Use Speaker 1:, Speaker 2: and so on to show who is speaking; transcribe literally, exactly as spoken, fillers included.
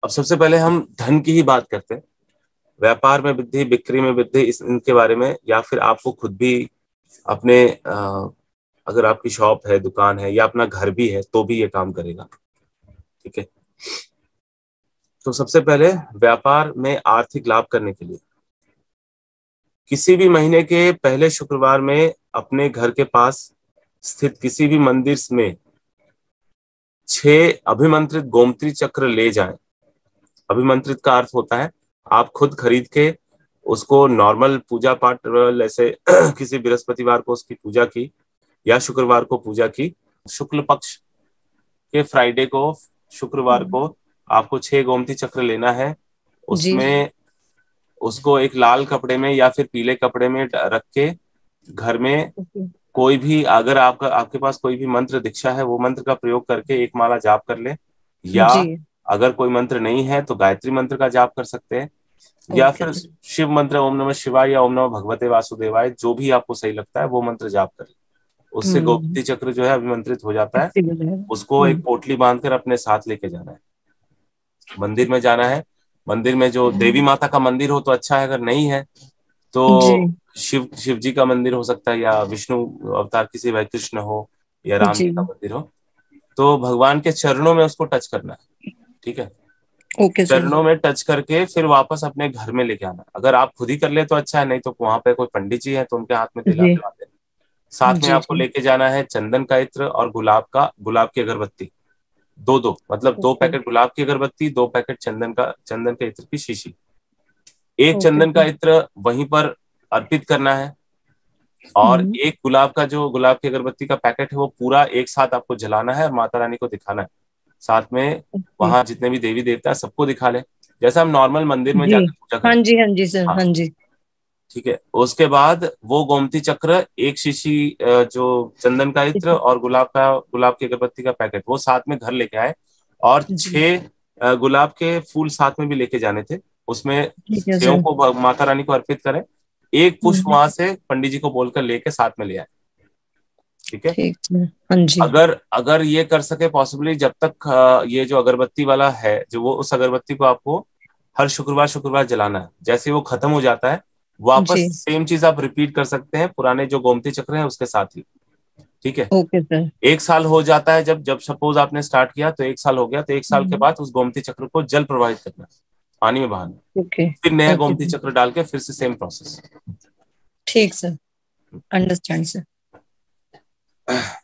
Speaker 1: अब सबसे पहले हम धन की ही बात करते हैं। व्यापार में वृद्धि, बिक्री में वृद्धि, इस इनके बारे में, या फिर आपको खुद भी अपने अ, अगर आपकी शॉप है, दुकान है, या अपना घर भी है, तो भी ये काम करेगा। ठीक है। तो सबसे पहले व्यापार में आर्थिक लाभ करने के लिए किसी भी महीने के पहले शुक्रवार में अपने घर के पास स्थित किसी भी मंदिर में छह अभिमंत्रित गोमती चक्र ले जाएं। अभिमंत्रित का अर्थ होता है आप खुद खरीद के उसको नॉर्मल पूजा पाठ, जैसे किसी बृहस्पतिवार को उसकी पूजा की या शुक्रवार को पूजा की, शुक्ल पक्ष के फ्राइडे को, शुक्रवार को आपको छह गोमती चक्र लेना है।
Speaker 2: जी
Speaker 1: उसमें उसको एक लाल कपड़े में या फिर पीले कपड़े में रख के घर में कोई भी, अगर आपका आपके पास कोई भी मंत्र दीक्षा है, वो मंत्र का प्रयोग करके एक माला जाप कर ले, या
Speaker 2: जी।
Speaker 1: अगर कोई मंत्र नहीं है तो गायत्री मंत्र का जाप कर सकते हैं, या
Speaker 2: ओके
Speaker 1: फिर
Speaker 2: सर।
Speaker 1: शिव मंत्र ओम नमः शिवाय या ओम नमः भगवते वासुदेवाय, जो भी आपको सही लगता है वो मंत्र जाप कर ले। उससे
Speaker 2: हम्म।
Speaker 1: गोमती चक्र जो है अभिमंत्रित हो जाता है।
Speaker 2: एक्टिव हो जाएगा।
Speaker 1: उसको एक
Speaker 2: हम्म।
Speaker 1: पोटली बांधकर अपने साथ लेके जाना है। मंदिर में जाना है। मंदिर में जो देवी माता का मंदिर हो तो अच्छा है, अगर नहीं है
Speaker 2: जी
Speaker 1: तो शिव शिव जी का मंदिर हो सकता है, या विष्णु अवतार किसी भाई कृष्ण हो, या राम
Speaker 2: जी।
Speaker 1: जी का मंदिर हो, तो भगवान के चरणों में उसको टच करना है। ठीक है।
Speaker 2: Okay sir.
Speaker 1: चरणों में टच करके फिर वापस अपने घर में लेके आना। अगर आप खुद ही कर ले तो अच्छा है, नहीं तो वहां पे कोई पंडित जी है तो उनके हाथ में दिला
Speaker 2: जी
Speaker 1: दिला देना। साथ में
Speaker 2: जी
Speaker 1: आपको
Speaker 2: जी।
Speaker 1: लेके जाना है चंदन का इत्र और गुलाब का गुलाब की अगरबत्ती। दो दो मतलब दो
Speaker 2: ओके
Speaker 1: पैकेट गुलाब की अगरबत्ती, दो पैकेट चंदन का चंदन के इत्र की शीशी। एक
Speaker 2: ओके
Speaker 1: चंदन का
Speaker 2: सर।
Speaker 1: इत्र वहीं पर अर्पित करना है, और
Speaker 2: हम्म।
Speaker 1: एक गुलाब का जो गुलाब की अगरबत्ती का पैकेट है वो पूरा एक साथ आपको जलाना है और माता रानी को दिखाना है। साथ में
Speaker 2: ओके।
Speaker 1: वहां जितने भी देवी देवता है सबको दिखा ले, जैसा हम नॉर्मल मंदिर में
Speaker 2: जी।
Speaker 1: जाकर पूजा
Speaker 2: हाँ
Speaker 1: करते
Speaker 2: जी हाँ जी सर,
Speaker 1: हैं। हाँ,
Speaker 2: हाँ जी।
Speaker 1: ठीक है। उसके बाद वो गोमती चक्र, एक शीशी अ, जो चंदन का इत्र और गुलाब का गुलाब की अगरबत्ती का पैकेट, वो साथ में घर लेके आए। और
Speaker 2: जी।
Speaker 1: छह अ, गुलाब के फूल साथ में भी लेके जाने थे। उसमें
Speaker 2: ठीक है
Speaker 1: छयों
Speaker 2: सर।
Speaker 1: को भ- माता रानी को अर्पित करें। एक पुष्प
Speaker 2: हम्म।
Speaker 1: वहां से पंडित जी को बोलकर लेके साथ में ले आए। ठीक है।
Speaker 2: ठीक है। हाँ जी।
Speaker 1: अगर अगर ये कर सके पॉसिबली, जब तक अ, ये जो अगरबत्ती वाला है, जो वो उस अगरबत्ती को आपको हर शुक्रवार शुक्रवार जलाना है। जैसे वो खत्म हो जाता है, वापस
Speaker 2: जी।
Speaker 1: सेम चीज आप रिपीट कर सकते हैं पुराने जो गोमती चक्र है उसके साथ ही। ठीक है।
Speaker 2: Okay sir.
Speaker 1: एक साल हो जाता है, जब जब सपोज आपने स्टार्ट किया तो एक साल हो गया, तो एक साल के
Speaker 2: हम्म।
Speaker 1: बाद उस गोमती चक्र को जल प्रवाहित करना है, पानी में बहाना,
Speaker 2: ओके।
Speaker 1: फिर नया
Speaker 2: ओके
Speaker 1: गोमती
Speaker 2: सर।
Speaker 1: चक्र डाल के फिर से सेम प्रोसेस।
Speaker 2: ठीक सर। Understand sir.